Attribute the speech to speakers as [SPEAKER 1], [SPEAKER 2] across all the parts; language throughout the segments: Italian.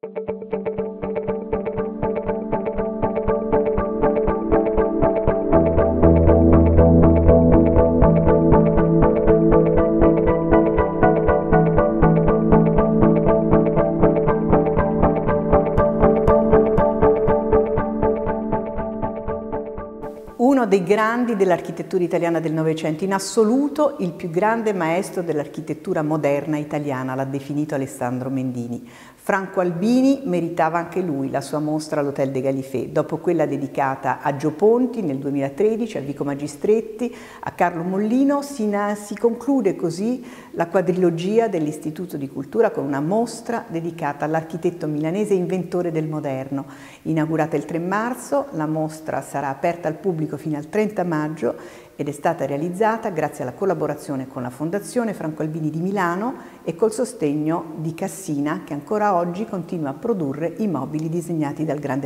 [SPEAKER 1] Uno dei grandi dell'architettura italiana del Novecento, in assoluto il più grande maestro dell'architettura moderna italiana, l'ha definito Alessandro Mendini. Franco Albini meritava anche lui la sua mostra all'Hotel des Galifets, dopo quella dedicata a Gio Ponti nel 2013, a Vico Magistretti, a Carlo Mollino. Si conclude così la quadrilogia dell'Istituto di Cultura con una mostra dedicata all'architetto milanese inventore del moderno. Inaugurata il 3 marzo, la mostra sarà aperta al pubblico fino al 30 maggio ed è stata realizzata grazie alla collaborazione con la Fondazione Franco Albini di Milano e col sostegno di Cassina, che ancora oggi continua a produrre i mobili disegnati dal grande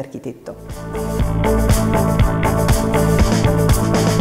[SPEAKER 1] architetto.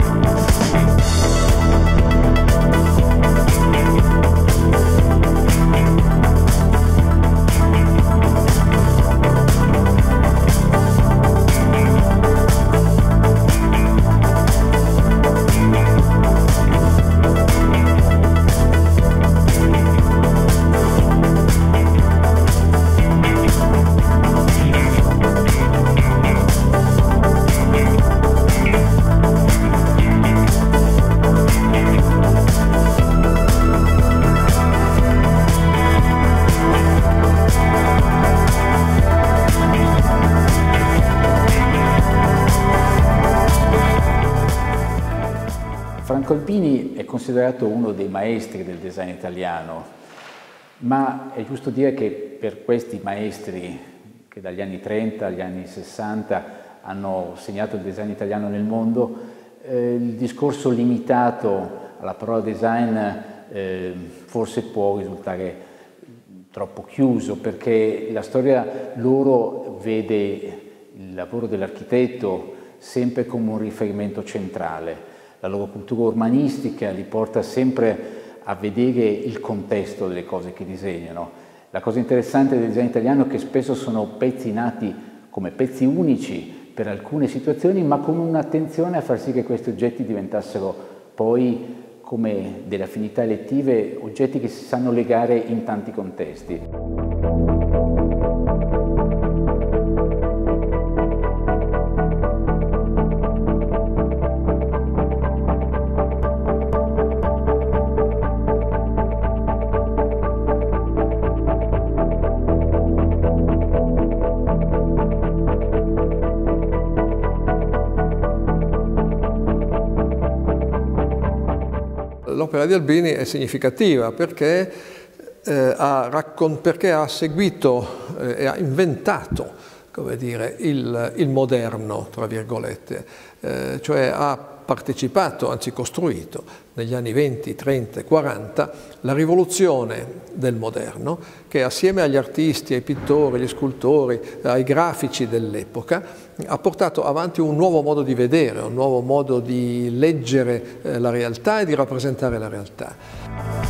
[SPEAKER 2] Franco Albini è considerato uno dei maestri del design italiano, ma è giusto dire che per questi maestri che dagli anni 30 agli anni 60 hanno segnato il design italiano nel mondo, il discorso limitato alla parola design forse può risultare troppo chiuso, perché la storia loro vede il lavoro dell'architetto sempre come un riferimento centrale. La loro cultura urbanistica li porta sempre a vedere il contesto delle cose che disegnano. La cosa interessante del design italiano è che spesso sono pezzi nati come pezzi unici per alcune situazioni, ma con un'attenzione a far sì che questi oggetti diventassero poi, come delle affinità elettive, oggetti che si sanno legare in tanti contesti.
[SPEAKER 3] L'opera di Albini è significativa perché ha seguito e ha inventato, come dire, il moderno, tra virgolette, cioè ha partecipato, anzi costruito, negli anni 20, 30 e 40, la rivoluzione del moderno che assieme agli artisti, ai pittori, agli scultori, ai grafici dell'epoca ha portato avanti un nuovo modo di vedere, un nuovo modo di leggere la realtà e di rappresentare la realtà.